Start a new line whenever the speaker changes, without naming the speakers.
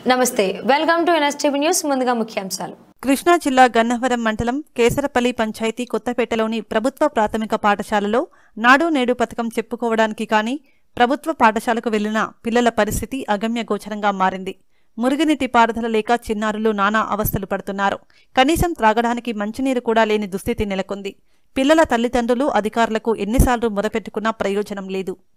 నమస్తే welcome to Nstv news ముందుగా ముఖ్యాంశాలు
కృష్ణా జిల్లా గన్నవరం మండలం కేసరపల్లి పంచాయతీ కొత్తపేటలోని ప్రభుత్వ ప్రాథమిక పాఠశాలలో నాడు నేడు పథకం చెప్పుకోవడానికి కానీ ప్రభుత్వ పాఠశాలకు వెళ్లిన పిల్లల పరిస్థితి అగమ్యగోచరంగా మారింది. మురుగునీటి పారుదల లేక చిన్నారులు నానా అవస్థలు పడుతున్నారు. కనీసం త్రాగడానికి మంచినీరు కూడా లేని దుస్థితి నెలకొంది. పిల్లల తల్లిదండ్రులు అధికారులకు ఎన్నిసార్లు మొరపెట్టుకున్నా ప్రయోజనం లేదు.